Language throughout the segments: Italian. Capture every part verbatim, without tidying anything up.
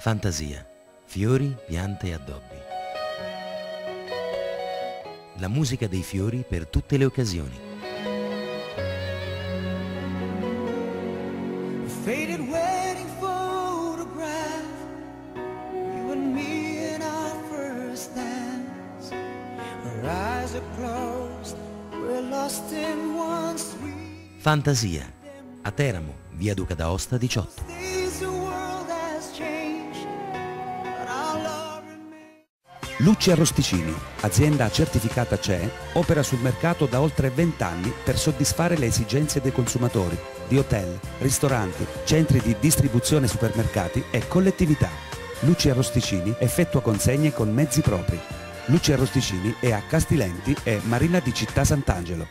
Fantasia, fiori, piante e addobbi. La musica dei fiori per tutte le occasioni. Faded wedding photograph, you and me in our first dance. Our eyes are closed, we're lost in one sweet. Fantasia, a Teramo, via Duca d'Aosta diciotto. Days the world has changed, but our love remains. Lucci Arrosticini, azienda certificata C E, opera sul mercato da oltre venti anni per soddisfare le esigenze dei consumatori, di hotel, ristoranti, centri di distribuzione, supermercati e collettività. Lucci Arrosticini effettua consegne con mezzi propri. Lucci Arrosticini è a Castilenti e Marina di Città Sant'Angelo.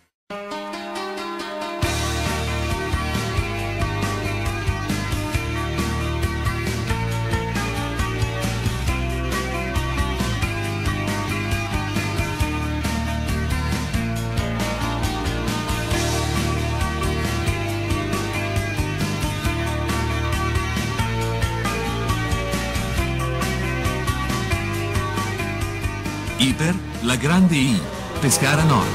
Iper, la grande I, Pescara Nord.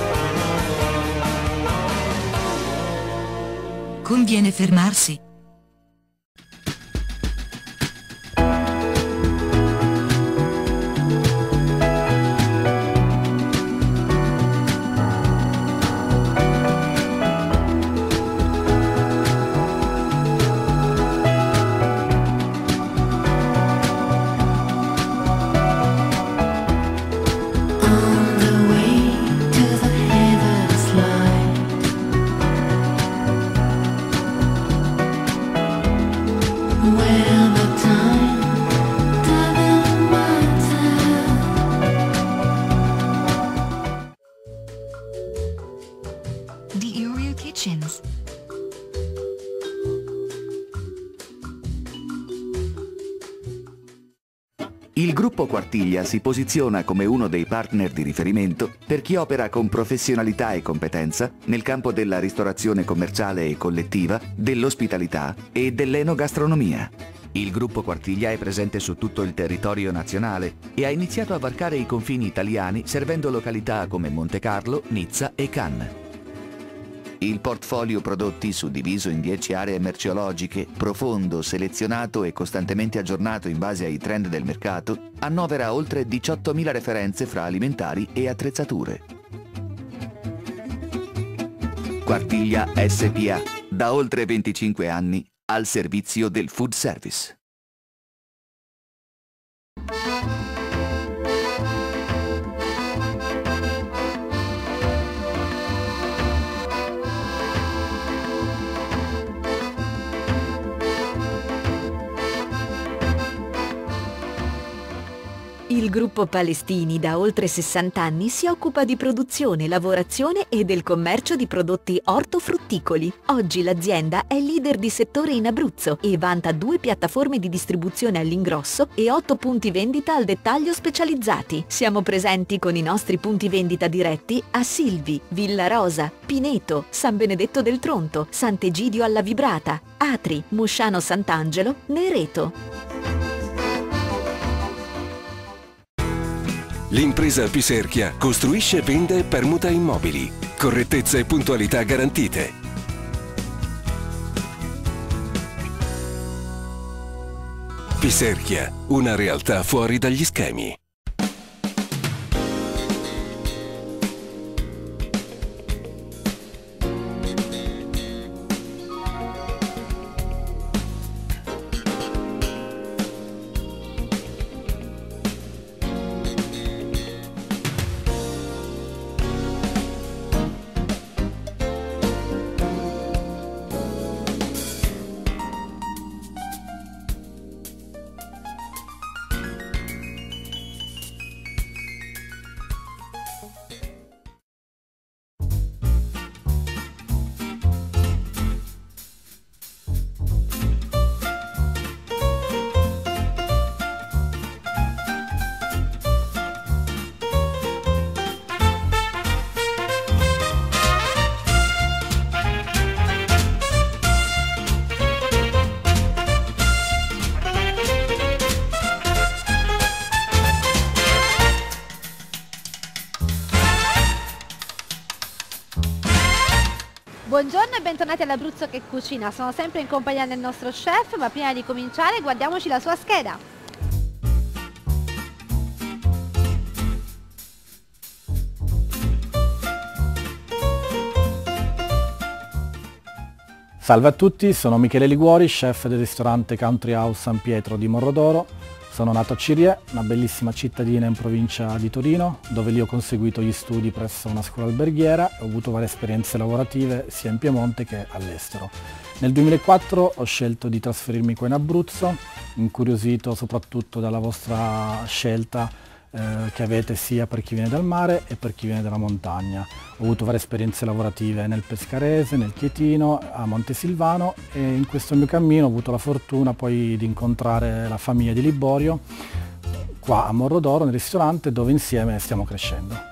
Conviene fermarsi. The Oreo Kitchens. Il gruppo Quartiglia si posiziona come uno dei partner di riferimento per chi opera con professionalità e competenza nel campo della ristorazione commerciale e collettiva, dell'ospitalità e dell'enogastronomia. Il gruppo Quartiglia è presente su tutto il territorio nazionale e ha iniziato a varcare i confini italiani servendo località come Montecarlo, Nizza e Cannes. Il portfolio prodotti, suddiviso in dieci aree merceologiche, profondo, selezionato e costantemente aggiornato in base ai trend del mercato, annovera oltre diciottomila referenze fra alimentari e attrezzature. Quartiglia S P A, da oltre venticinque anni, al servizio del food service. Il gruppo Palestini da oltre sessanta anni si occupa di produzione, lavorazione e del commercio di prodotti ortofrutticoli. Oggi l'azienda è leader di settore in Abruzzo e vanta due piattaforme di distribuzione all'ingrosso e otto punti vendita al dettaglio specializzati. Siamo presenti con i nostri punti vendita diretti a Silvi, Villa Rosa, Pineto, San Benedetto del Tronto, Sant'Egidio alla Vibrata, Atri, Musciano Sant'Angelo, Nereto. L'impresa Piserchia costruisce, vende e permuta immobili. Correttezza e puntualità garantite. Piserchia, una realtà fuori dagli schemi. Buongiorno e bentornati all'Abruzzo che cucina, sono sempre in compagnia del nostro chef, ma prima di cominciare guardiamoci la sua scheda. Salve a tutti, sono Michele Liguori, chef del ristorante Country House San Pietro di Morrodoro. Sono nato a Cirié, una bellissima cittadina in provincia di Torino, dove lì ho conseguito gli studi presso una scuola alberghiera e ho avuto varie esperienze lavorative sia in Piemonte che all'estero. Nel duemilaquattro ho scelto di trasferirmi qua in Abruzzo, incuriosito soprattutto dalla vostra scelta eh, che avete sia per chi viene dal mare e per chi viene dalla montagna. Ho avuto varie esperienze lavorative nel Pescarese, nel Chietino, a Montesilvano e in questo mio cammino ho avuto la fortuna poi di incontrare la famiglia di Liborio qua a Morrodoro nel ristorante dove insieme stiamo crescendo.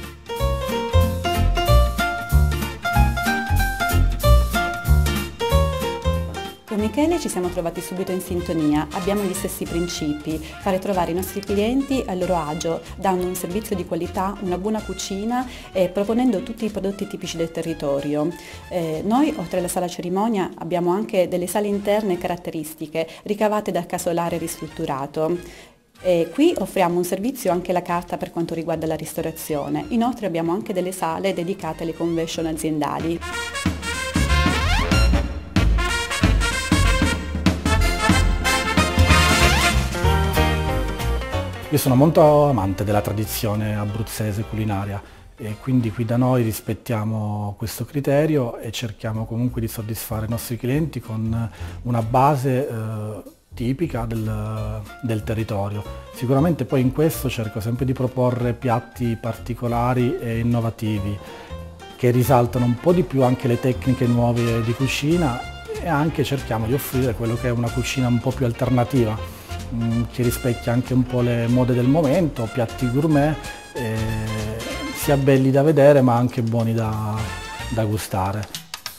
Con Michele ci siamo trovati subito in sintonia, abbiamo gli stessi principi, fare trovare i nostri clienti a loro agio, dando un servizio di qualità, una buona cucina e proponendo tutti i prodotti tipici del territorio. Eh, noi, oltre alla sala cerimonia, abbiamo anche delle sale interne caratteristiche ricavate dal casolare ristrutturato. E qui offriamo un servizio anche alla carta per quanto riguarda la ristorazione. Inoltre abbiamo anche delle sale dedicate alle convention aziendali. Io sono molto amante della tradizione abruzzese culinaria e quindi qui da noi rispettiamo questo criterio e cerchiamo comunque di soddisfare i nostri clienti con una base eh, tipica del, del territorio. Sicuramente poi in questo cerco sempre di proporre piatti particolari e innovativi che risaltano un po' di più anche le tecniche nuove di cucina e anche cerchiamo di offrire quello che è una cucina un po' più alternativa, che rispecchia anche un po' le mode del momento, piatti gourmet, eh, sia belli da vedere ma anche buoni da, da gustare.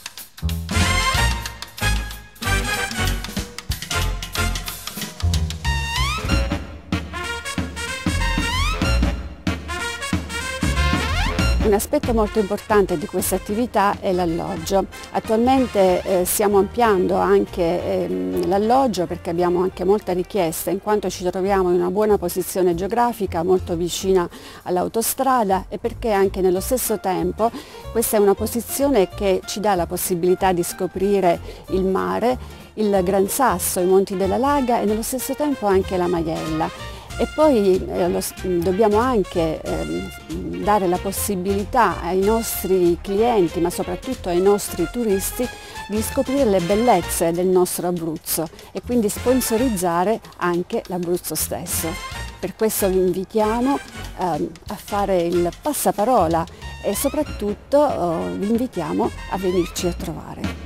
Un aspetto molto importante di questa attività è l'alloggio. Attualmente eh, stiamo ampliando anche ehm, l'alloggio perché abbiamo anche molta richiesta in quanto ci troviamo in una buona posizione geografica molto vicina all'autostrada e perché anche nello stesso tempo questa è una posizione che ci dà la possibilità di scoprire il mare, il Gran Sasso, i Monti della Laga e nello stesso tempo anche la Maiella. E poi eh, lo, dobbiamo anche eh, dare la possibilità ai nostri clienti, ma soprattutto ai nostri turisti, di scoprire le bellezze del nostro Abruzzo e quindi sponsorizzare anche l'Abruzzo stesso. Per questo vi invitiamo eh, a fare il passaparola e soprattutto eh, vi invitiamo a venirci a trovare.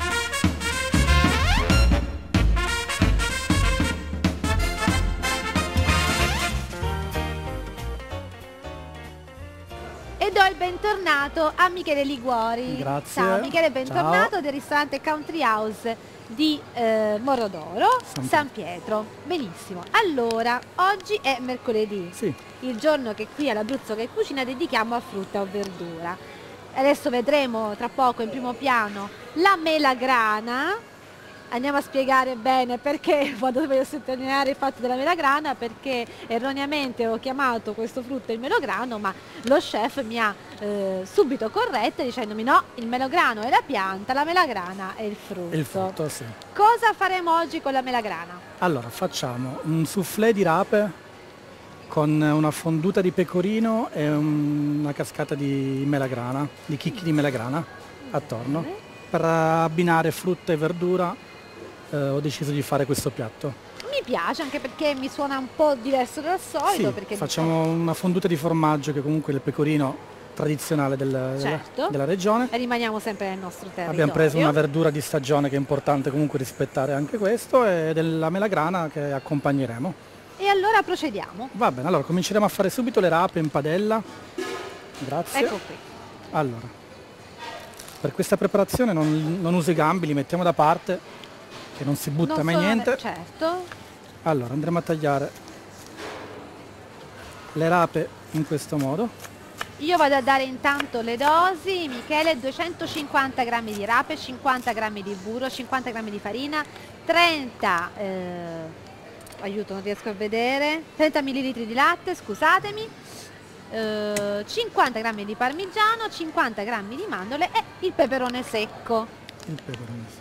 E do il bentornato a Michele Liguori. Grazie. Ciao Michele, bentornato. Ciao. Del ristorante Country House di eh, Morrodoro, San, San Pietro. Benissimo. Allora, oggi è mercoledì, sì. Il giorno che qui all'Abruzzo che cucina dedichiamo a frutta o verdura. Adesso vedremo tra poco in primo piano la melagrana. Andiamo a spiegare bene perché, quando voglio sottolineare il fatto della melagrana, perché erroneamente ho chiamato questo frutto il melograno, ma lo chef mi ha eh, subito corretto dicendomi no, il melograno è la pianta, la melagrana è il frutto. Il frutto, sì. Cosa faremo oggi con la melagrana? Allora, facciamo un soufflé di rape con una fonduta di pecorino e un, una cascata di melagrana, di chicchi di melagrana attorno. Bene. Per abbinare frutta e verdura eh, ho deciso di fare questo piatto. Mi piace anche perché mi suona un po' diverso dal solito. Sì, perché facciamo una fonduta di formaggio che comunque è il pecorino tradizionale del, certo. della, della regione. E rimaniamo sempre nel nostro territorio. Abbiamo preso una verdura di stagione che è importante comunque rispettare anche questo e della melagrana che accompagneremo. E allora procediamo. Va bene, allora cominceremo a fare subito le rape in padella. Grazie. Ecco qui. Allora, per questa preparazione non, non uso i gambi, li mettiamo da parte, che non si butta non mai sono, niente. Certo. Allora, andremo a tagliare le rape in questo modo. Io vado a dare intanto le dosi. Michele, duecentocinquanta grammi di rape, cinquanta grammi di burro, cinquanta grammi di farina, trenta eh, aiuto, non riesco a vedere, trenta millilitri di latte, scusatemi, eh, cinquanta grammi di parmigiano, cinquanta grammi di mandorle e il peperone secco. Il peperone secco.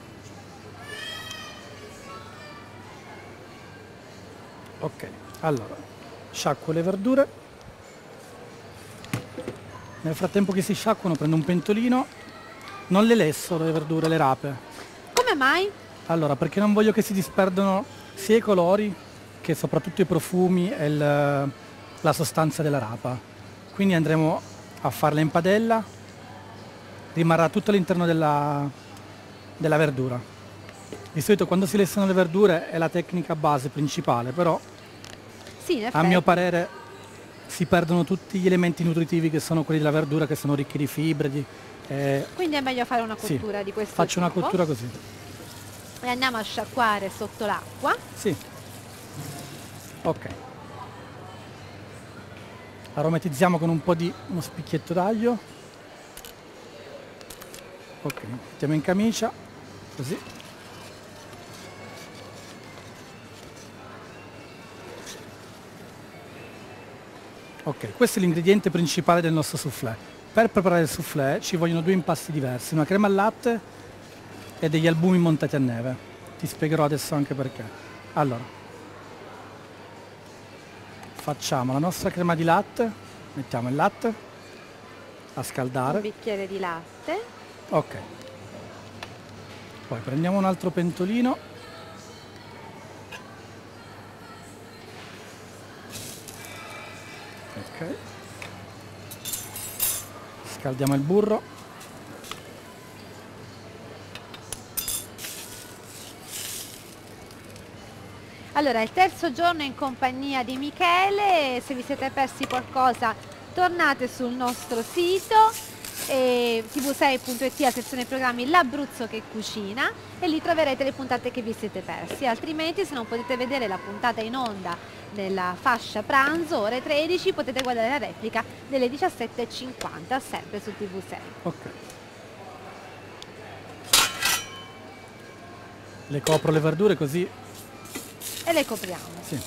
Ok, allora sciacquo le verdure. Nel frattempo che si sciacquano prendo un pentolino, non le lesso le verdure, le rape. Come mai? Allora, perché non voglio che si disperdano sia i colori che soprattutto i profumi e il, la sostanza della rapa. Quindi andremo a farla in padella, rimarrà tutto all'interno della, della verdura. Di solito quando si lessano le verdure è la tecnica base principale, però sì, a mio parere si perdono tutti gli elementi nutritivi che sono quelli della verdura, che sono ricchi di fibre. Di, eh, Quindi è meglio fare una sì, cottura di questo faccio tipo. una cottura così. E andiamo a sciacquare sotto l'acqua. Sì. Ok. Aromatizziamo con un po' di uno spicchietto d'aglio. Ok, mettiamo in camicia, così. Ok, questo è l'ingrediente principale del nostro soufflé. Per preparare il soufflé ci vogliono due impasti diversi, una crema al latte e degli albumi montati a neve. Ti spiegherò adesso anche perché. Allora, facciamo la nostra crema di latte, mettiamo il latte a scaldare. Un bicchiere di latte. Ok. Poi prendiamo un altro pentolino. Ok. Scaldiamo il burro. Allora, il terzo giorno in compagnia di Michele. Se vi siete persi qualcosa tornate sul nostro sito eh, t v sei punto it, a sezione programmi l'Abruzzo che cucina, e lì troverete le puntate che vi siete persi. Altrimenti, se non potete vedere la puntata in onda nella fascia pranzo ore tredici, potete guardare la replica delle diciassette e cinquanta sempre su T V sei. Ok. Le copro le verdure così. E le copriamo. Sì.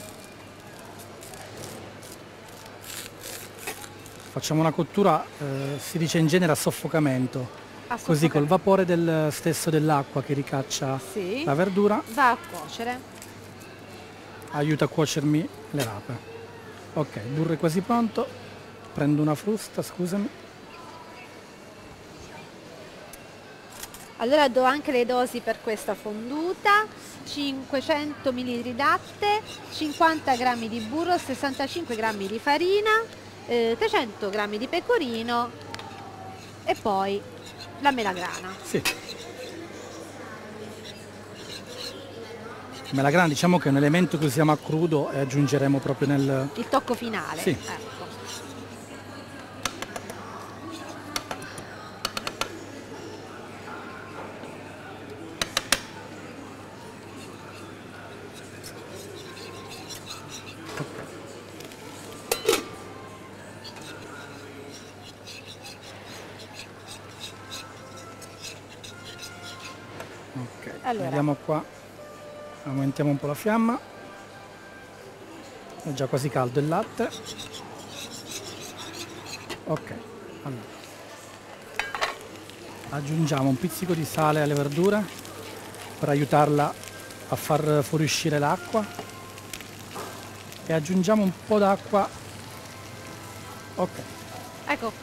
Facciamo una cottura, eh, si dice in genere a soffocamento, A così soffocamento. col vapore del stesso dell'acqua che ricaccia Sì. la verdura Va a cuocere. aiuta a cuocermi le rape. Ok, il burro è quasi pronto, prendo una frusta, scusami. Allora do anche le dosi per questa fonduta: cinquecento millilitri di latte, cinquanta grammi di burro, sessantacinque grammi di farina, eh, trecento grammi di pecorino e poi la melagrana. Sì. Melagrana diciamo che è un elemento che usiamo a crudo e aggiungeremo proprio nel... Il tocco finale. Sì. Ecco. Ok, Allora. vediamo qua, aumentiamo un po' la fiamma, è già quasi caldo il latte. Ok, allora aggiungiamo un pizzico di sale alle verdure per aiutarla a far fuoriuscire l'acqua e aggiungiamo un po' d'acqua. Ok, Ecco.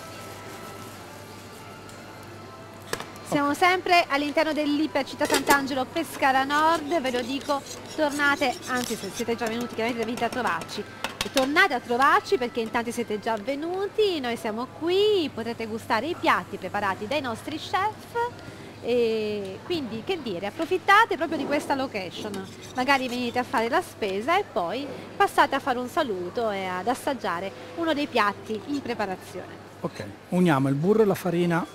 Siamo sempre all'interno dell'Ipercittà Sant'Angelo Pescara Nord, ve lo dico, tornate, anzi se siete già venuti chiaramente venite a trovarci, tornate a trovarci perché in tanti siete già venuti, noi siamo qui, potrete gustare i piatti preparati dai nostri chef e quindi che dire, approfittate proprio di questa location, magari venite a fare la spesa e poi passate a fare un saluto e ad assaggiare uno dei piatti in preparazione. ok, uniamo il burro e la farina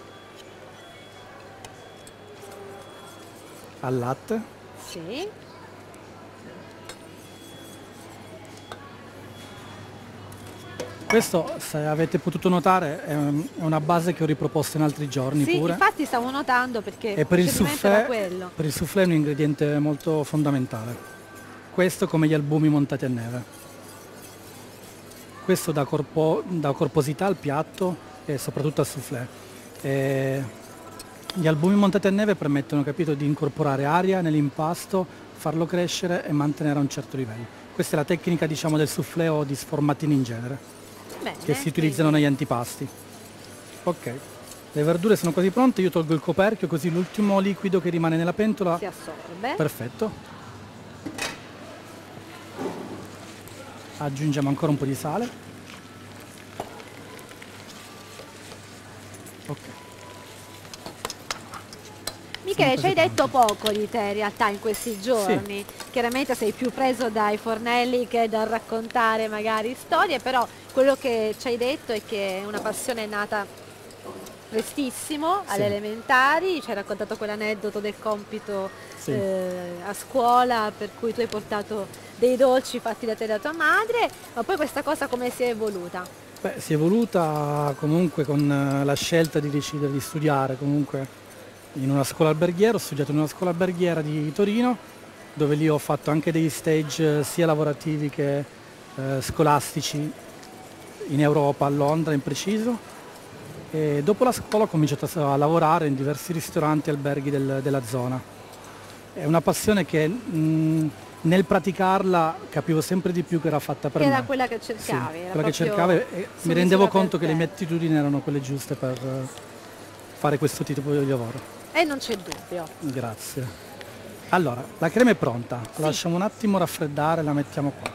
al latte. Sì. Questo, se avete potuto notare, è una base che ho riproposto in altri giorni sì, pure. infatti stavo notando perché E per il, procedimento era soufflé, quello. per il soufflé è un ingrediente molto fondamentale. Questo come gli albumi montati a neve. Questo dà, corpo, dà corposità al piatto e soprattutto al soufflé. E gli albumi montati a neve permettono, capito, di incorporare aria nell'impasto, farlo crescere e mantenere a un certo livello. Questa è la tecnica, diciamo, del soufflé o di sformatini in genere. Bene, Che si utilizzano quindi... negli antipasti. Ok, le verdure sono quasi pronte, io tolgo il coperchio così l'ultimo liquido che rimane nella pentola si assorbe. Perfetto. Aggiungiamo ancora un po' di sale. Ok. Michele, ci hai detto poco di te in realtà in questi giorni. Sì. Chiaramente sei più preso dai fornelli che dal raccontare magari storie, però quello che ci hai detto è che è una passione nata prestissimo, alle sì. elementari, ci hai raccontato quell'aneddoto del compito sì. eh, a scuola per cui tu hai portato dei dolci fatti da te e da tua madre, ma poi questa cosa come si è evoluta? Beh, si è evoluta comunque con la scelta di decidere di studiare comunque in una scuola alberghiera. Ho studiato in una scuola alberghiera di Torino, dove lì ho fatto anche degli stage sia lavorativi che eh, scolastici in Europa, a Londra in preciso, e dopo la scuola ho cominciato a lavorare in diversi ristoranti e alberghi del, della zona. È una passione che mh, nel praticarla capivo sempre di più che era fatta per che me. Era quella che cercavi. Sì, era quella che cercavo e mi rendevo conto che le mie attitudini erano quelle giuste per uh, fare questo tipo di lavoro. E non c'è dubbio. Grazie. Allora, la crema è pronta, sì. la lasciamo un attimo raffreddare, la mettiamo qua.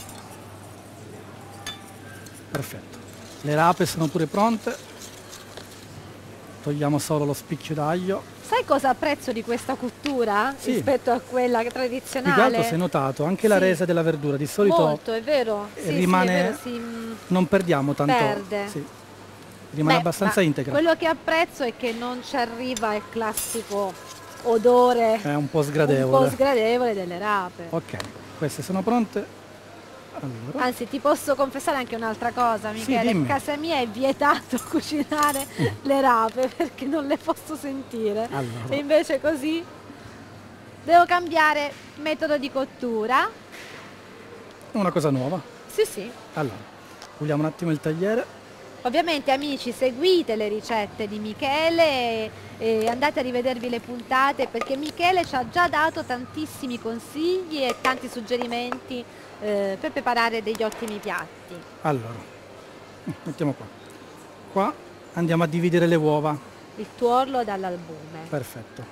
Perfetto. Le rape sono pure pronte. Togliamo solo lo spicchio d'aglio. Sai cosa apprezzo di questa cottura sì. rispetto a quella tradizionale? Più che altro, se hai notato, anche sì. la resa della verdura di solito molto, è vero. Sì, rimane, sì, è vero, si non perdiamo tanto. Perde. Sì. Rimane Beh, abbastanza integra. Quello che apprezzo è che non ci arriva il classico odore è un po' sgradevole, un po' sgradevole delle rape. Ok, queste sono pronte. Allora. Anzi, ti posso confessare anche un'altra cosa, Michele. Sì, in casa mia è vietato cucinare mm. le rape perché non le posso sentire. Allora. E invece così devo cambiare metodo di cottura. Una cosa nuova. Sì, sì. Allora, puliamo un attimo il tagliere. Ovviamente amici, seguite le ricette di Michele e, e andate a rivedervi le puntate, perché Michele ci ha già dato tantissimi consigli e tanti suggerimenti eh, per preparare degli ottimi piatti. Allora, mettiamo qua. Qua andiamo a dividere le uova. Il tuorlo dall'albume. Perfetto.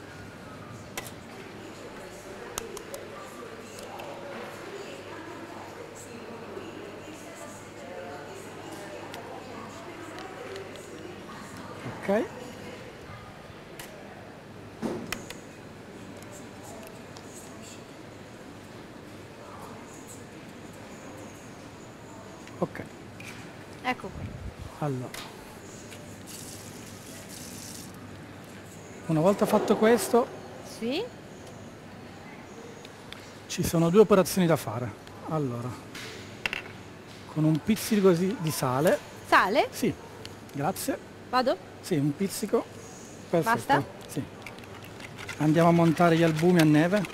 Ok. Ok. Ecco qui. Allora. Una volta fatto questo, sì. Ci sono due operazioni da fare. Allora, con un pizzico di sale. Sale? Sì, grazie. Vado? Sì, un pizzico. Perfetto. Basta? Sì. Andiamo a montare gli albumi a neve.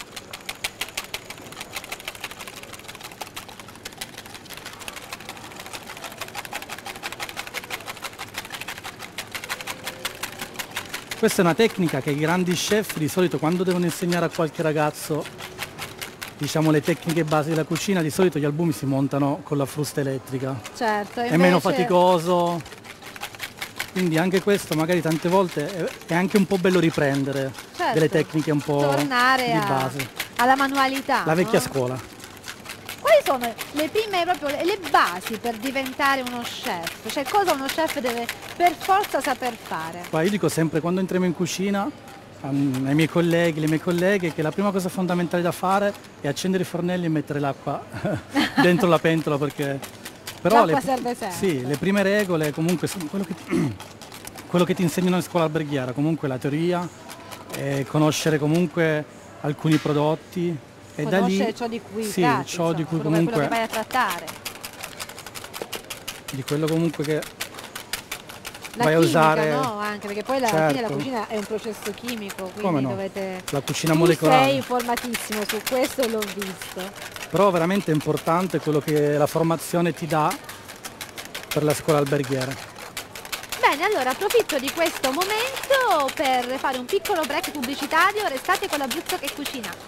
Questa è una tecnica che i grandi chef di solito, quando devono insegnare a qualche ragazzo, diciamo, le tecniche base della cucina, di solito gli albumi si montano con la frusta elettrica. Certo. È meno faticoso. Quindi anche questo magari tante volte è anche un po' bello riprendere certo. delle tecniche un po' tornare di a, base. alla manualità. La vecchia no? scuola. Quali sono le prime proprio le, le basi per diventare uno chef? Cioè cosa uno chef deve per forza saper fare? Qua io dico sempre, quando entriamo in cucina, um, ai miei colleghi, le mie colleghe, che la prima cosa fondamentale da fare è accendere i fornelli e mettere l'acqua dentro la pentola, perché però l'acqua le, serve sempre. Sì, le prime regole comunque sono quello che ti, quello che ti insegnano in scuola alberghiera, comunque la teoria, eh, conoscere comunque alcuni prodotti e conoscere da lì ciò di cui sì, tratti, ciò insomma, di cui quello comunque che vai a trattare. di quello comunque che la vai chimica, a usare. No, anche perché poi alla certo. fine la cucina è un processo chimico, quindi Come no? dovete... La cucina tu molecolare. sei informatissimo su questo, l'ho visto. Però veramente è importante quello che la formazione ti dà per la scuola alberghiera. Bene, allora approfitto di questo momento per fare un piccolo break pubblicitario. Restate con l'Abruzzo che cucina.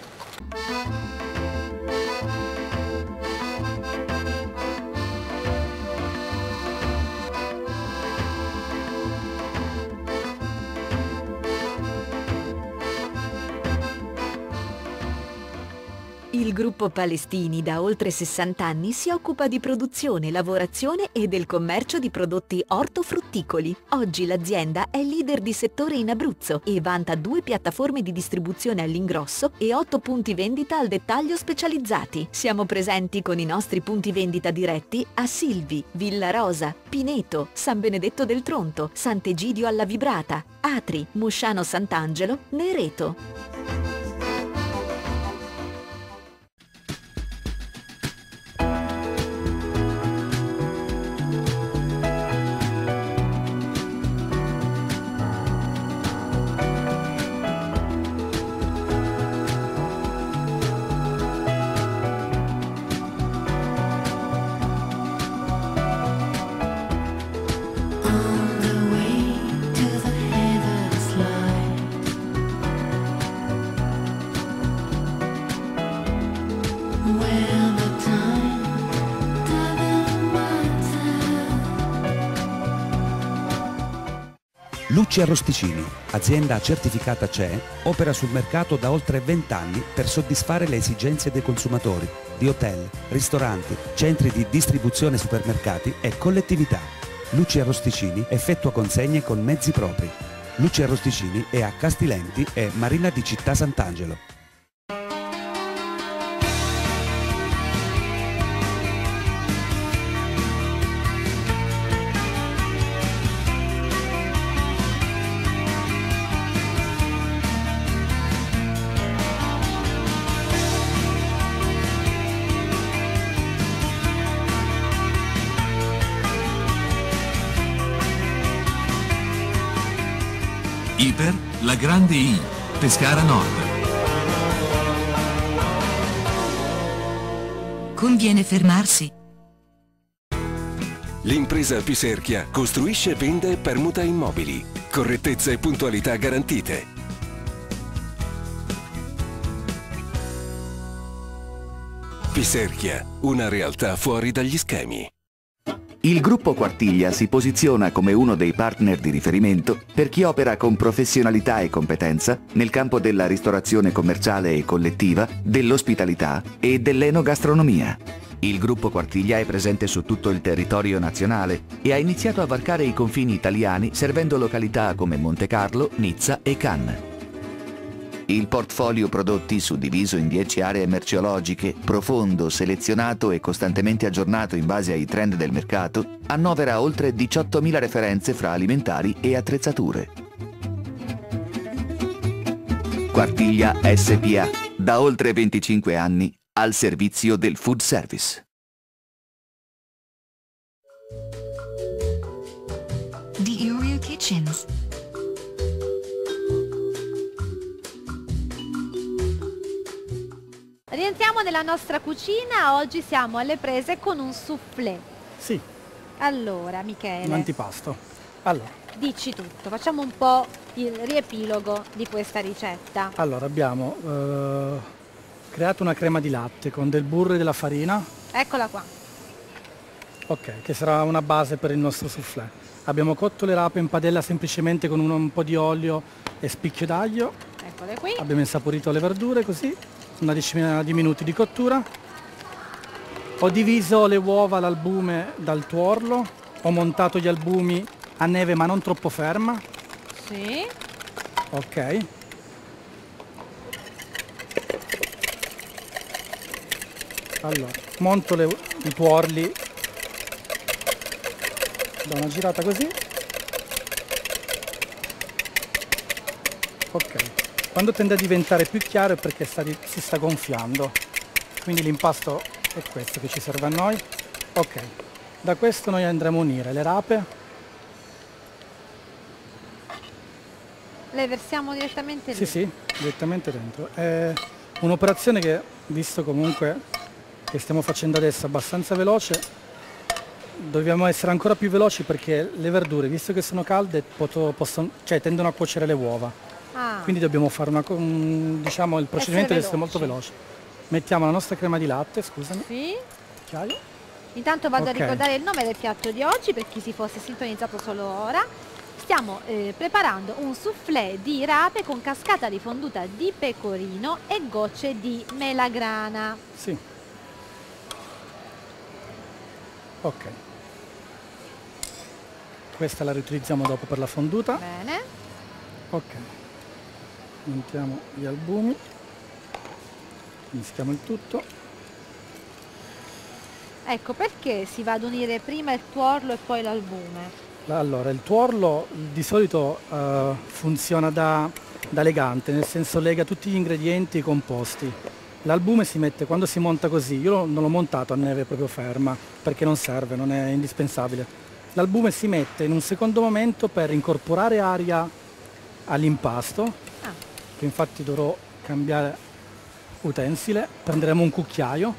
Il gruppo Palestini da oltre sessanta anni si occupa di produzione, lavorazione e del commercio di prodotti ortofrutticoli. Oggi l'azienda è leader di settore in Abruzzo e vanta due piattaforme di distribuzione all'ingrosso e otto punti vendita al dettaglio specializzati. Siamo presenti con i nostri punti vendita diretti a Silvi, Villa Rosa, Pineto, San Benedetto del Tronto, Sant'Egidio alla Vibrata, Atri, Musciano Sant'Angelo, Nereto. Lucci Arrosticini, azienda certificata C E, opera sul mercato da oltre venti anni per soddisfare le esigenze dei consumatori, di hotel, ristoranti, centri di distribuzione supermercati e collettività. Lucci Arrosticini effettua consegne con mezzi propri. Lucci Arrosticini è a Castilenti e Marina di Città Sant'Angelo. Iper, la grande I, Pescara Nord. Conviene fermarsi. L'impresa Piserchia costruisce, vende e permuta immobili. Correttezza e puntualità garantite. Piserchia, una realtà fuori dagli schemi. Il gruppo Quartiglia si posiziona come uno dei partner di riferimento per chi opera con professionalità e competenza nel campo della ristorazione commerciale e collettiva, dell'ospitalità e dell'enogastronomia. Il gruppo Quartiglia è presente su tutto il territorio nazionale e ha iniziato a varcare i confini italiani servendo località come Montecarlo, Nizza e Cannes. Il portfolio prodotti, suddiviso in dieci aree merceologiche, profondo, selezionato e costantemente aggiornato in base ai trend del mercato, annovera oltre diciottomila referenze fra alimentari e attrezzature. Quartiglia S P A, da oltre venticinque anni, al servizio del food service. The Oreo Kitchens. Rientriamo nella nostra cucina, oggi siamo alle prese con un soufflé. Sì. Allora, Michele. Un antipasto. Allora. Dici tutto, facciamo un po' il riepilogo di questa ricetta. Allora, abbiamo eh, creato una crema di latte con del burro e della farina. Eccola qua. Ok, che sarà una base per il nostro soufflé. Abbiamo cotto le rape in padella semplicemente con un, un po' di olio e spicchio d'aglio. Eccole qui. Abbiamo insaporito le verdure così. Una decina di minuti di cottura. Ho diviso le uova all'albume dal tuorlo, ho montato gli albumi a neve ma non troppo ferma. Sì. Ok. Allora, monto le, i tuorli, do una girata così. Ok. Quando tende a diventare più chiaro è perché sta di, si sta gonfiando, quindi l'impasto è questo che ci serve a noi. Ok, Da questo noi andremo a unire le rape. Le versiamo direttamente lì? Sì, sì, direttamente dentro. È un'operazione che, visto comunque che stiamo facendo adesso abbastanza veloce, dobbiamo essere ancora più veloci perché le verdure, visto che sono calde, poto- possono, cioè, tendono a cuocere le uova. Ah. Quindi dobbiamo fare una, co- un- diciamo, il procedimento deve essere molto veloci. veloce. Mettiamo la nostra crema di latte, scusami. Sì. Cucchiaio. Intanto vado Ok. a ricordare il nome del piatto di oggi per chi si fosse sintonizzato solo ora. Stiamo eh, preparando un soufflé di rape con cascata di fonduta di pecorino e gocce di melagrana. Sì. Ok. Questa la riutilizziamo dopo per la fonduta. Bene. Ok. Montiamo gli albumi. Mischiamo il tutto. Ecco perché si va ad unire prima il tuorlo e poi l'albume. Allora, il tuorlo di solito eh, funziona da, da legante, nel senso lega tutti gli ingredienti composti. L'albume si mette quando si monta così, io non l'ho montato a neve proprio ferma perché non serve, non è indispensabile. L'albume si mette in un secondo momento per incorporare aria all'impasto, Ah. che infatti dovrò cambiare utensile, prenderemo un cucchiaio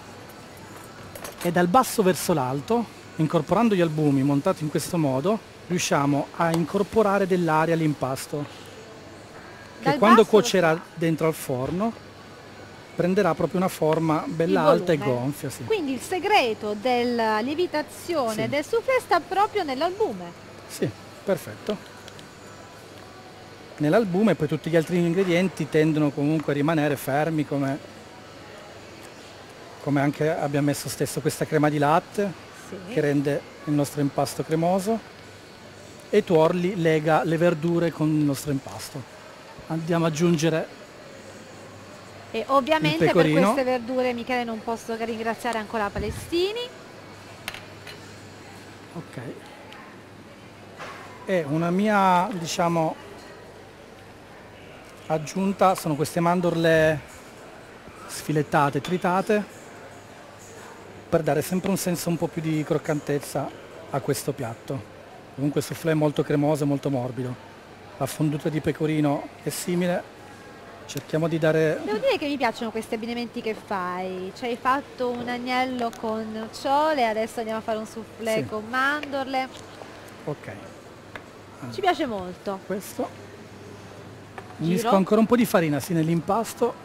e dal basso verso l'alto, incorporando gli albumi montati in questo modo, riusciamo a incorporare dell'aria all'impasto che Dal quando basso cuocerà dentro al forno prenderà proprio una forma bella Il alta e volume. gonfia. Sì. Quindi il segreto della lievitazione Sì. del soufflé sta proprio nell'albume. Sì, perfetto. Nell'albume poi tutti gli altri ingredienti tendono comunque a rimanere fermi, come, come anche abbiamo messo stesso questa crema di latte Sì. che rende il nostro impasto cremoso e i tuorli lega le verdure con il nostro impasto. Andiamo ad aggiungere E ovviamente Il per pecorino. queste verdure, Michele, non posso che ringraziare ancora Palestini. ok e una mia, diciamo, aggiunta sono queste mandorle sfilettate, tritate, per dare sempre un senso un po' più di croccantezza a questo piatto. Comunque il soufflé è molto cremoso e molto morbido. La fonduta di pecorino è simile, cerchiamo di dare... Devo dire che mi piacciono questi abbinamenti che fai. Ci hai fatto un agnello con nocciole, adesso andiamo a fare un soufflé Sì. con mandorle. Ok, Ci piace molto. questo. Giro. Unisco ancora un po' di farina sì, nell'impasto.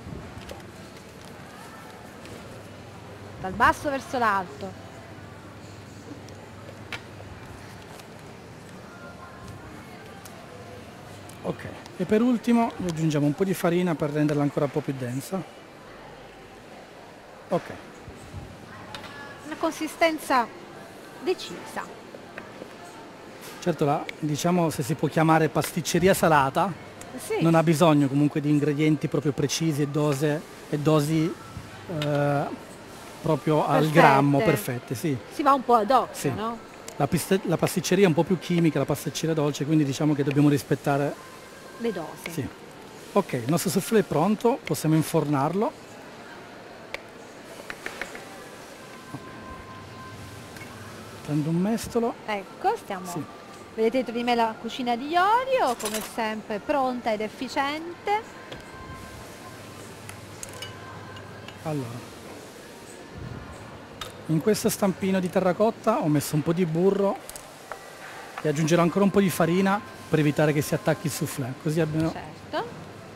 Dal basso verso l'alto. Ok, e per ultimo gli aggiungiamo un po' di farina per renderla ancora un po' più densa. Ok, Una consistenza decisa. certo la, diciamo, se si può chiamare pasticceria salata, Sì. non ha bisogno comunque di ingredienti proprio precisi e, dose, e dosi eh, proprio al Perfette. grammo perfette, sì. Si va un po' ad occhio, Sì. no? La, piste- la pasticceria è un po' più chimica, la pasticceria dolce, quindi diciamo che dobbiamo rispettare. Le dosi. Sì. Ok, il nostro soufflé è pronto, possiamo infornarlo. Prendo un mestolo. Ecco, stiamo... Sì. Vedete dietro di me la cucina di Iorio, come sempre pronta ed efficiente. Allora, in questo stampino di terracotta ho messo un po' di burro e aggiungerò ancora un po' di farina per evitare che si attacchi il soufflé, così abbiamo... Certo.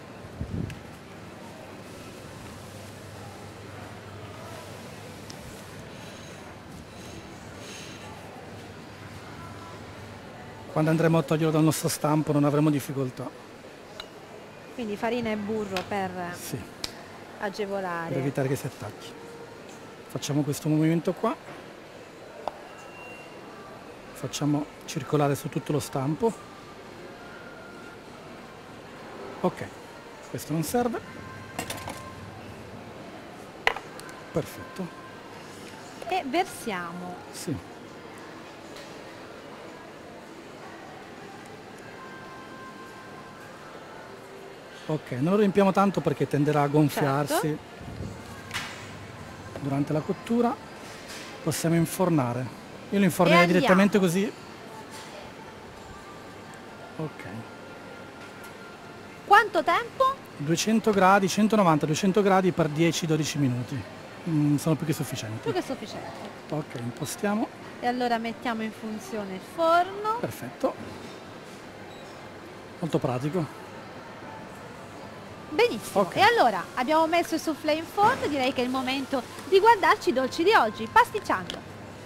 Quando andremo a toglierlo dal nostro stampo non avremo difficoltà. Quindi farina e burro per Sì, agevolare. per evitare che si attacchi. Facciamo questo movimento qua. Facciamo circolare su tutto lo stampo. Ok, questo non serve. Perfetto. E versiamo. Sì. Ok, non lo riempiamo tanto perché tenderà a gonfiarsi Certo. durante la cottura. possiamo infornare. Io lo infornerei direttamente così. Ok. Quanto tempo? duecento gradi, centonovanta duecento gradi per dieci dodici minuti. Mm, sono più che sufficienti. Più che sufficiente. Ok, impostiamo. E allora mettiamo in funzione il forno. Perfetto. Molto pratico. Benissimo. Okay. E allora abbiamo messo il soufflé in forno, direi che è il momento di guardarci i dolci di oggi, pasticciando.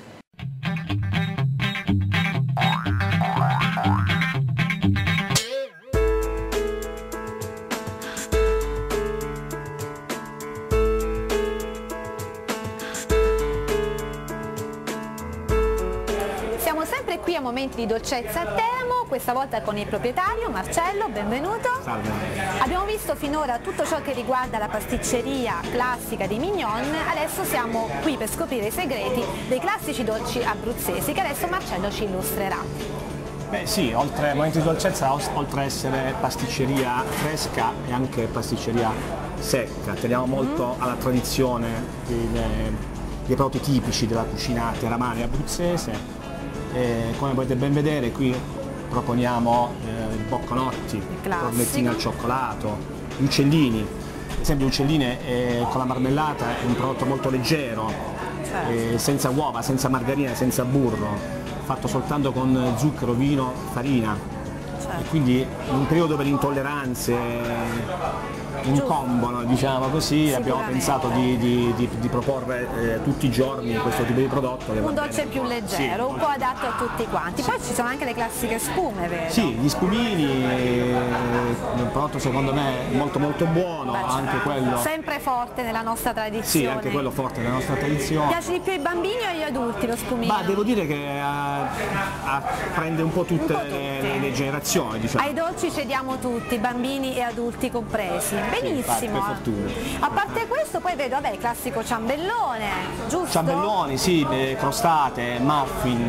Siamo sempre qui a Momenti di Dolcezza a Teramo, questa volta con il proprietario Marcello, benvenuto. Salve. Abbiamo visto finora tutto ciò che riguarda la pasticceria classica di Mignon, adesso siamo qui per scoprire i segreti dei classici dolci abruzzesi che adesso Marcello ci illustrerà. Beh sì, oltre a Momenti di Dolcezza, oltre a essere pasticceria fresca e anche pasticceria secca, teniamo molto mm. alla tradizione dei, dei prodotti tipici della cucina teramana e abruzzese. E come potete ben vedere qui proponiamo eh, i bocconotti, i cornettini al cioccolato, gli uccellini. Ad esempio gli uccellini eh, con la marmellata è un prodotto molto leggero, certo. eh, senza uova, senza margarina, senza burro, fatto soltanto con zucchero, vino, farina. Certo. E quindi in un periodo per intolleranze incombono, diciamo così, abbiamo pensato di, di, di, di proporre eh, tutti i giorni questo tipo di prodotto. Un dolce più leggero, sì, un po' adatto a tutti quanti. Poi ci sono anche le classiche spume, vero? Sì, gli spumini, eh, un prodotto secondo me molto molto buono. Beh, anche quello sempre forte nella nostra tradizione. Sì, anche quello forte nella nostra tradizione. Piace di più ai bambini o agli adulti lo spumino? Ma devo dire che uh, uh, prende un po' tutte un po le, le, le generazioni, diciamo. Ai dolci cediamo tutti, bambini e adulti compresi. Benissimo. Per fortuna. A parte questo poi vedo, vabbè, il classico ciambellone, giusto? Ciambelloni, sì, eh, crostate, muffin,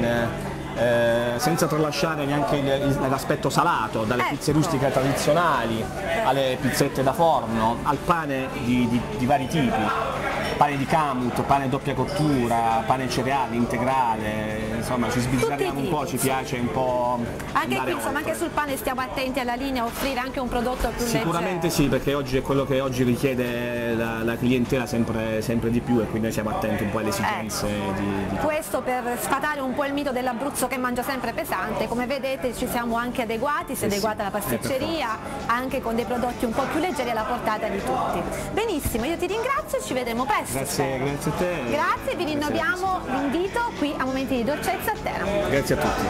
eh, senza tralasciare neanche l'aspetto salato, dalle ecco. pizze rustiche tradizionali alle pizzette da forno, al pane di, di, di vari tipi. Pane di camut, pane doppia cottura, pane cereale, integrale, insomma ci sbizzarriamo un po', ci piace un po'. Anche qui, insomma, anche sul pane stiamo attenti alla linea, offrire anche un prodotto più leggero. Sicuramente sì, perché oggi è quello che oggi richiede la, la clientela sempre, sempre di più e quindi noi siamo attenti un po' alle esigenze ecco. di, di... Questo per sfatare un po' il mito dell'Abruzzo che mangia sempre pesante, come vedete ci siamo anche adeguati, si è eh adeguata sì, la pasticceria, anche con dei prodotti un po' più leggeri alla portata di tutti. Benissimo, io ti ringrazio e ci vedremo presto. Grazie, grazie a te. Grazie, vi rinnoviamo l'invito qui a Momenti di Dolcezza a Teramo. Grazie a tutti.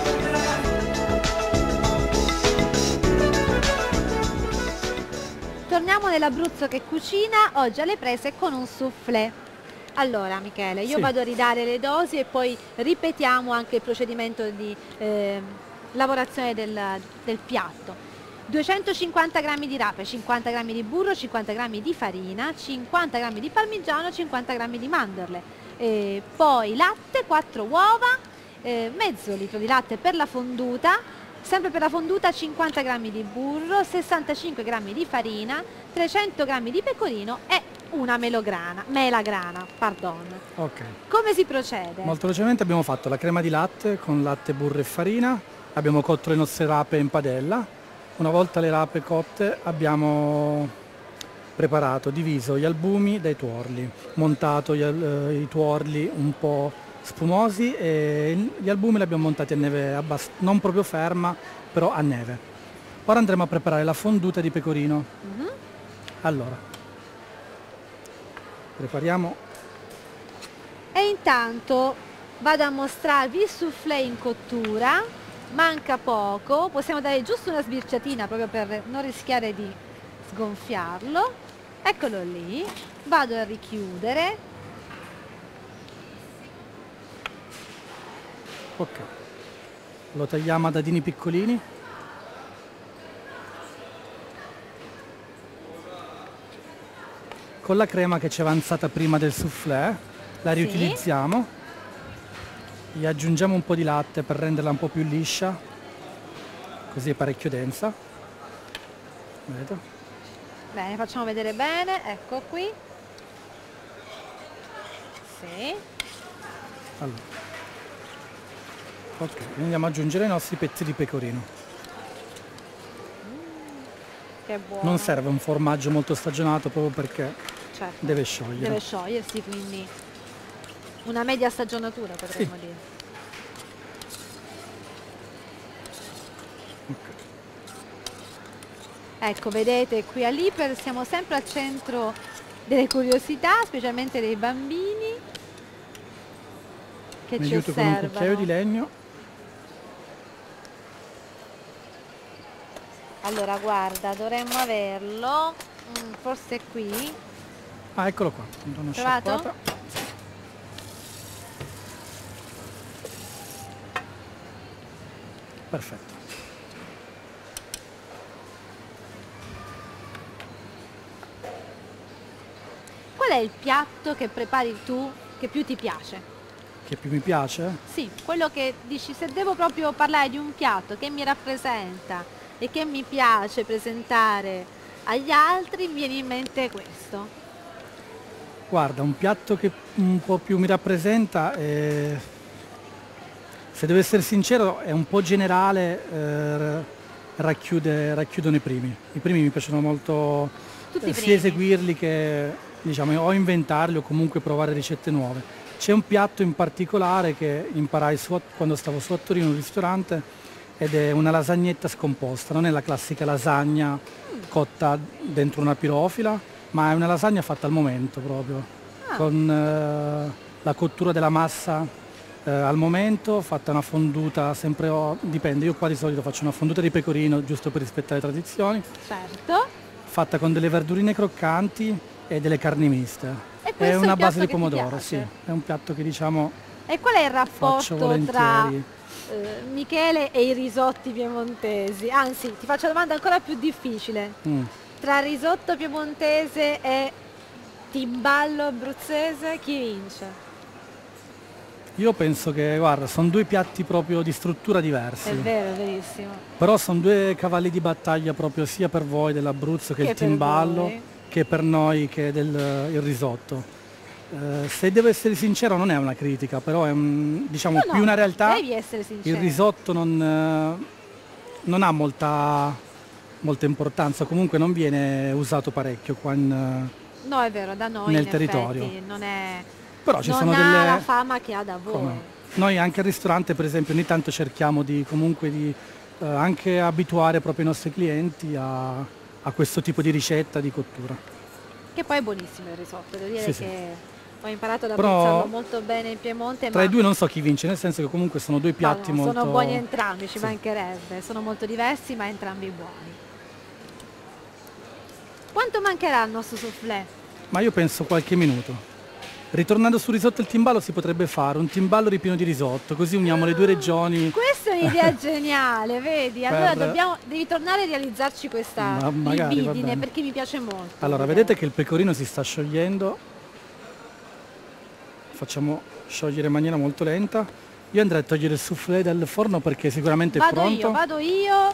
Torniamo nell'Abruzzo che cucina, oggi alle prese con un soufflé. Allora Michele, io sì. vado a ridare le dosi e poi ripetiamo anche il procedimento di eh, lavorazione del, del piatto. duecentocinquanta grammi di rape, cinquanta grammi di burro, cinquanta grammi di farina, cinquanta grammi di parmigiano, cinquanta grammi di mandorle, e poi latte, quattro uova, eh, mezzo litro di latte per la fonduta, sempre per la fonduta cinquanta grammi di burro, sessantacinque grammi di farina, trecento grammi di pecorino e una melograna, melagrana, pardon. Ok. Come si procede? Molto velocemente abbiamo fatto la crema di latte con latte, burro e farina, abbiamo cotto le nostre rape in padella. Una volta le rape cotte abbiamo preparato, diviso gli albumi dai tuorli, montato gli, eh, i tuorli un po' spumosi e gli albumi li abbiamo montati a neve non proprio ferma, però a neve. Ora andremo a preparare la fonduta di pecorino. Mm-hmm. Allora, prepariamo. E intanto vado a mostrarvi il soufflé in cottura. Manca poco, possiamo dare giusto una sbirciatina proprio per non rischiare di sgonfiarlo. Eccolo lì, vado a richiudere. Ok, lo tagliamo a dadini piccolini. Con la crema che ci è avanzata prima del soufflé la riutilizziamo. Sì. Gli aggiungiamo un po' di latte per renderla un po' più liscia, così è parecchio densa. Vedo. Bene, facciamo vedere bene, ecco qui. Sì. Allora. Ok, andiamo ad aggiungere i nostri pezzi di pecorino. Che buono. Non serve un formaggio molto stagionato proprio perché Certo, deve sciogliere. deve sciogliersi, quindi una media stagionatura potremmo Sì. dire. Ecco, vedete, qui all'Iper siamo sempre al centro delle curiosità, specialmente dei bambini che Mi ci aiuto con un osservano. cucchiaio di legno. Allora, guarda, dovremmo averlo, mm, forse qui. Ah, eccolo qua. Do una Trovato? sciacquata. Perfetto. Qual è il piatto che prepari tu che più ti piace? Che più mi piace? Sì, quello che dici, se devo proprio parlare di un piatto che mi rappresenta e che mi piace presentare agli altri, mi viene in mente questo. Guarda, un piatto che un po' più mi rappresenta, è, se devo essere sincero, è un po' generale, eh, racchiude, racchiudono i primi. I primi mi piacciono molto, Tutti i eh, sia primi. eseguirli che diciamo, o inventarli o comunque provare ricette nuove. C'è un piatto in particolare che imparai su, quando stavo su a Torino in un ristorante ed è una lasagnetta scomposta, non è la classica lasagna cotta dentro una pirofila, ma è una lasagna fatta al momento proprio, Ah. con eh, la cottura della massa eh, al momento, fatta una fonduta sempre, o- dipende, io qua di solito faccio una fonduta di pecorino giusto per rispettare le tradizioni, Certo. fatta con delle verdurine croccanti e delle carni miste. E questo È è una il base piatto di che ti pomodoro, piace? sì, è un piatto che diciamo E qual è il faccio rapporto tra volentieri. eh, Michele e i risotti piemontesi? Anzi, ti faccio una domanda ancora più difficile. Mm. Tra risotto piemontese e timballo abruzzese, chi vince? Io penso che, guarda, sono due piatti proprio di struttura diversi. È vero, è verissimo. Però sono due cavalli di battaglia proprio sia per voi dell'Abruzzo che, Che il per timballo, voi. che per noi che del il risotto. Eh, se devo essere sincero non è una critica, però è un, diciamo, No, più no, una realtà. devi essere sincero. Il risotto non, eh, non ha molta, molta importanza, comunque non viene usato parecchio qua in, eh, No, è vero, da noi nel in territorio. effetti non è Però ci non sono ha delle- la fama che ha da voi. Come? Noi anche al ristorante per esempio ogni tanto cerchiamo di comunque di eh, anche abituare proprio i nostri clienti a, a questo tipo di ricetta di cottura. Che poi è buonissimo il risotto, devo dire Sì, sì. che ho imparato ad Però apprezzarlo molto bene in Piemonte, Tra ma i due non so chi vince, nel senso che comunque sono due no, piatti no, molto... sono buoni entrambi, ci Sì. mancherebbe, sono molto diversi ma entrambi buoni. Quanto mancherà il nostro soufflé? Ma io penso qualche minuto. Ritornando sul risotto e il timballo si potrebbe fare un timballo ripieno di risotto, così uniamo le due regioni. Questa è un'idea geniale, vedi? Allora Per- dobbiamo, devi tornare a realizzarci questa Ma magari, va libidine bene. perché mi piace molto. Allora, l'idea. vedete che il pecorino si sta sciogliendo, facciamo sciogliere in maniera molto lenta. Io andrei a togliere il soufflé dal forno perché sicuramente è Vado pronto. io, vado io.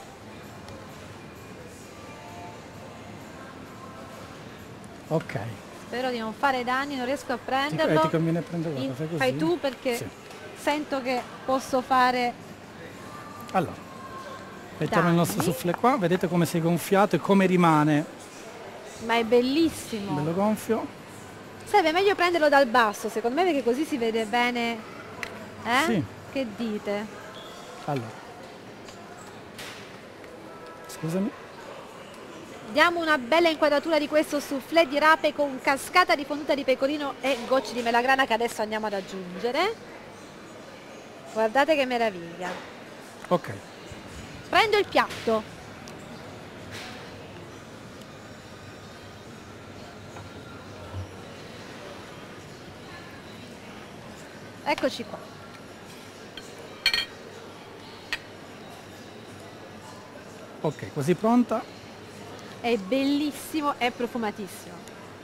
Ok, Spero di non fare danni, non riesco a ti, prenderlo. eh, ti conviene prendere, guarda, In- fai così. fai tu perché Sì. sento che posso fare. Allora, mettiamo il nostro Danni. soufflé qua, vedete come si è gonfiato e come rimane Ma è bellissimo. bello gonfio. Sarebbe meglio prenderlo dal basso, secondo me, perché così si vede bene. Eh? Sì. Che dite? Allora, scusami. Diamo una bella inquadratura di questo soufflé di rape con cascata di fonduta di pecorino e gocce di melagrana che adesso andiamo ad aggiungere. Guardate che meraviglia. Ok, Prendo il piatto. Eccoci qua. ok, quasi pronta. È bellissimo e profumatissimo.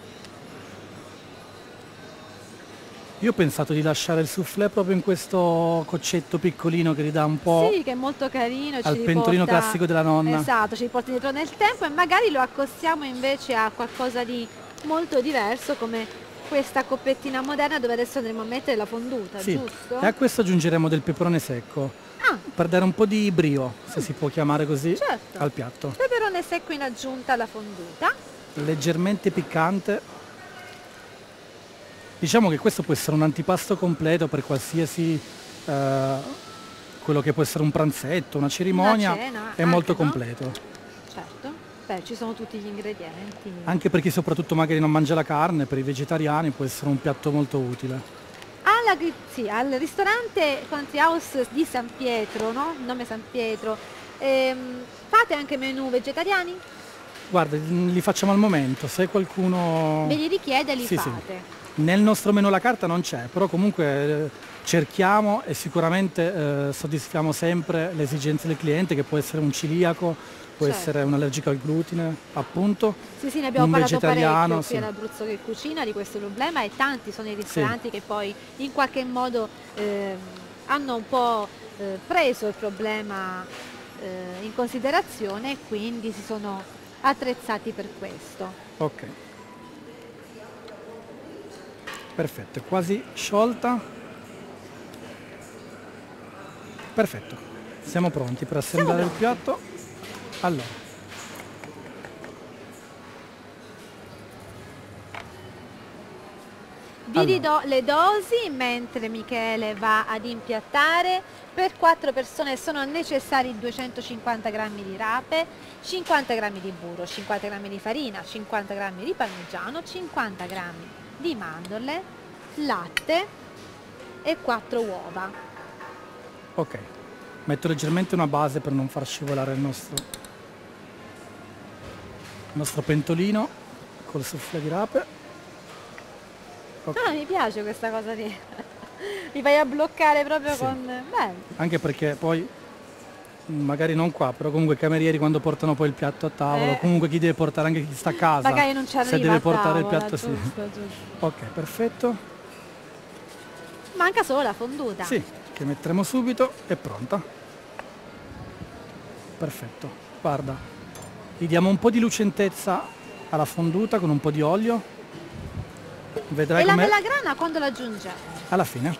Io ho pensato di lasciare il soufflé proprio in questo coccetto piccolino che gli dà un po'... Sì, che è molto carino. al ci pentolino riporta- classico della nonna. Esatto, ci riporta indietro nel tempo e magari lo accostiamo invece a qualcosa di molto diverso come questa coppettina moderna dove adesso andremo a mettere la fonduta, Sì. giusto? E a questo aggiungeremo del peperone secco, Ah. per dare un po' di brio, se si può chiamare così, Certo. al piatto. Peperone secco in aggiunta alla fonduta. Leggermente piccante. Diciamo che questo può essere un antipasto completo per qualsiasi eh, quello che può essere un pranzetto, una cerimonia, Una cena, è anche, molto no? completo. Certo. Beh, ci sono tutti gli ingredienti. Anche per chi soprattutto magari non mangia la carne, per i vegetariani può essere un piatto molto utile. Alla, gri- sì, al ristorante Country House di San Pietro, no? Nome San Pietro. Ehm, fate anche menù vegetariani? Guarda, li facciamo al momento, se qualcuno... Ve li richiede, li Sì, sì. fate. Nel nostro menù la carta non c'è, però comunque eh, cerchiamo e sicuramente eh, soddisfiamo sempre le esigenze del cliente, che può essere un celiaco, può Certo. essere un allergico al glutine, appunto. Sì, sì, ne abbiamo un parlato vegetariano, parecchio sì. qui all'Abruzzo che cucina di questo problema, e tanti sono i ristoranti che poi in qualche modo eh, hanno un po' eh, preso il problema eh, in considerazione, e quindi si sono attrezzati per questo. Ok. Perfetto, è quasi sciolta. Perfetto, siamo pronti per assemblare il piatto. Allora, Vi ridò le dosi mentre Michele va ad impiattare. Per quattro persone sono necessari duecentocinquanta grammi di rape, cinquanta grammi di burro, cinquanta grammi di farina, cinquanta grammi di parmigiano, cinquanta grammi di mandorle, latte e quattro uova. ok. Metto leggermente una base per non far scivolare il nostro, il nostro pentolino col soufflé di rape. Ok. Ah, mi piace questa cosa lì. Mi vai a bloccare proprio Sì. con... Beh, Anche perché poi, magari non qua, però comunque i camerieri quando portano poi il piatto a tavolo, Eh. comunque chi deve portare, anche chi sta a casa, magari non ci arriva se deve a portare tavola, il piatto, sì. giusto, giusto. Ok, perfetto. Manca solo la fonduta. Sì, che metteremo subito, è pronta. Perfetto, guarda, gli diamo un po' di lucentezza alla fonduta con un po' di olio. Vedrai E la com'è melagrana quando la aggiunge? alla fine.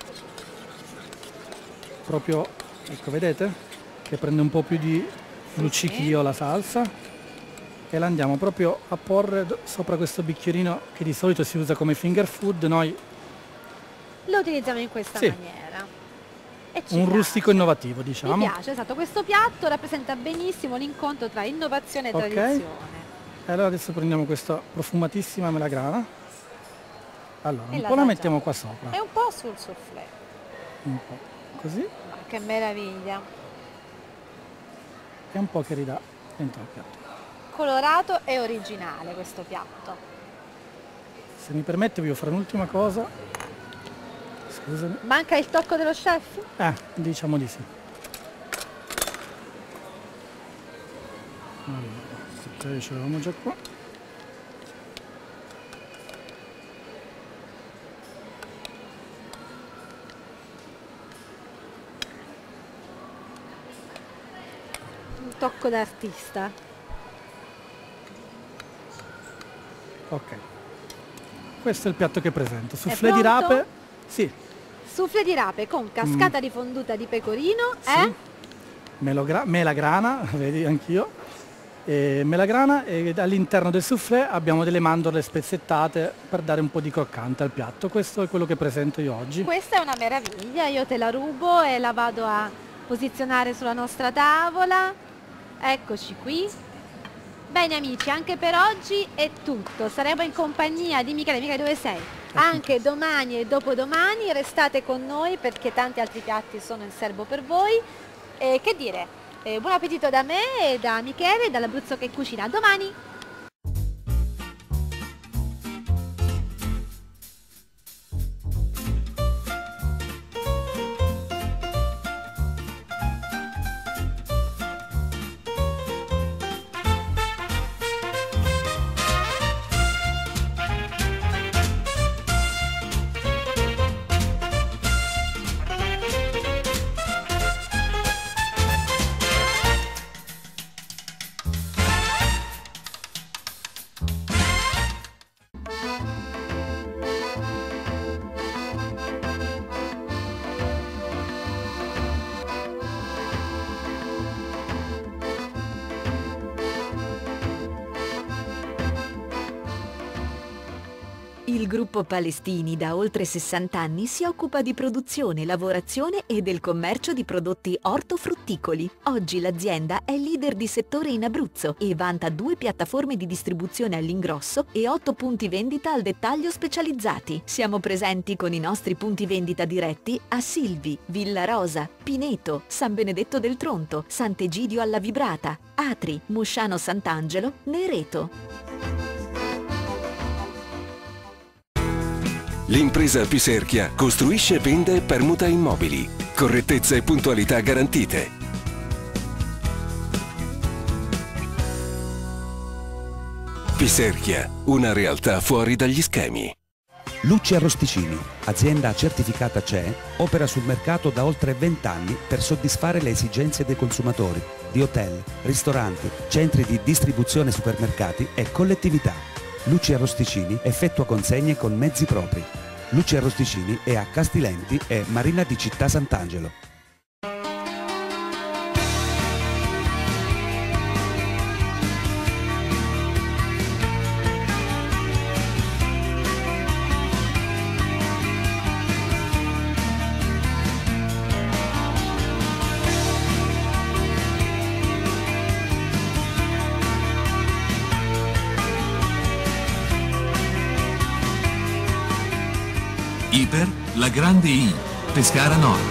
Proprio, ecco, vedete? Che prende un po' più di luccichio la salsa. E la andiamo proprio a porre do- sopra questo bicchierino che di solito si usa come finger food. Noi Lo utilizziamo in questa Sì. maniera. E ci un piace. rustico innovativo, Mi diciamo. piace, esatto. Questo piatto rappresenta benissimo l'incontro tra innovazione e Ok. tradizione. E allora adesso prendiamo questa profumatissima melagrana. Allora, E un la po' la assaggiamo. mettiamo qua sopra. E un po' sul soufflé. Un po' così. Ma che meraviglia. E un po' che ridà dentro il piatto. Colorato e originale questo piatto. Se mi permette voglio fare un'ultima cosa. Scusami. Manca il tocco dello chef? Eh, diciamo di sì. Allora, se ce l'avevamo già qua. Un tocco d'artista. Ok. Questo è il piatto che presento. Soufflé pronto? di rape. Sì. Soufflé di rape con cascata di fonduta di pecorino Sì. e Melogra- melagrana, vedi anch'io. E melagrana, e all'interno del soufflé abbiamo delle mandorle spezzettate per dare un po' di croccante al piatto. Questo è quello che presento io oggi. questa è una meraviglia, io te la rubo e la vado a posizionare sulla nostra tavola. Eccoci qui. Bene amici, anche per oggi è tutto. Saremo in compagnia di Michele. Michele, dove sei? Anche domani e dopodomani restate con noi perché tanti altri piatti sono in serbo per voi. E che dire, eh, buon appetito da me e da Michele e dall'Abruzzo che cucina. A domani! Il gruppo Palestini da oltre sessanta anni si occupa di produzione, lavorazione e del commercio di prodotti ortofrutticoli. Oggi l'azienda è leader di settore in Abruzzo e vanta due piattaforme di distribuzione all'ingrosso e otto punti vendita al dettaglio specializzati. Siamo presenti con i nostri punti vendita diretti a Silvi, Villa Rosa, Pineto, San Benedetto del Tronto, Sant'Egidio alla Vibrata, Atri, Musciano Sant'Angelo, Nereto. L'impresa Piserchia costruisce, vende e permuta immobili. Correttezza e puntualità garantite. Piserchia, una realtà fuori dagli schemi. Lucci Arrosticini, azienda certificata C E, opera sul mercato da oltre venti anni per soddisfare le esigenze dei consumatori di hotel, ristoranti, centri di distribuzione, supermercati e collettività. Lucci Arrosticini effettua consegne con mezzi propri. Lucci Arrosticini è a Castilenti e Marina di Città Sant'Angelo. Iper, la grande I, Pescara Nord.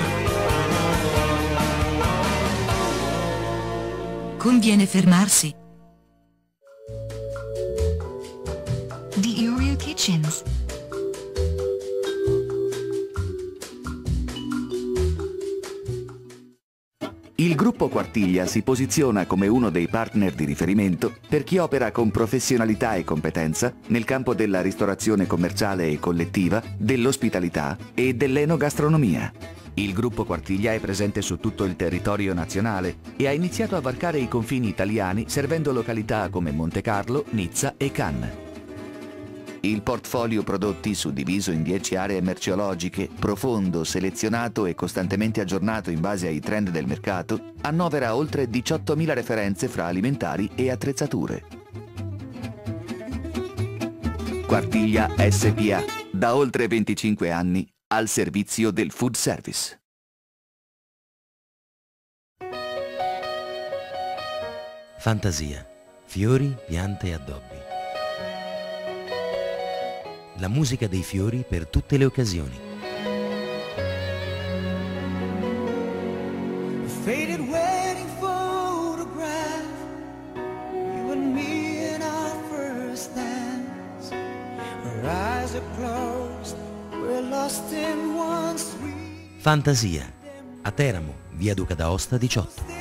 Conviene fermarsi. The Oreo Kitchens. Il gruppo Quartiglia si posiziona come uno dei partner di riferimento per chi opera con professionalità e competenza nel campo della ristorazione commerciale e collettiva, dell'ospitalità e dell'enogastronomia. Il gruppo Quartiglia è presente su tutto il territorio nazionale e ha iniziato a varcare i confini italiani servendo località come Montecarlo, Nizza e Cannes. Il portfolio prodotti, suddiviso in dieci aree merceologiche, profondo, selezionato e costantemente aggiornato in base ai trend del mercato, annovera oltre diciottomila referenze fra alimentari e attrezzature. Quartiglia S P A, da oltre venticinque anni, al servizio del food service. Fantasia, fiori, piante e addobbi. La musica dei fiori per tutte le occasioni. Faded wedding photograph, you and me in our first dance. Our eyes are closed, we're lost in one sweet. Fantasia, a Teramo, via Duca d'Aosta diciotto.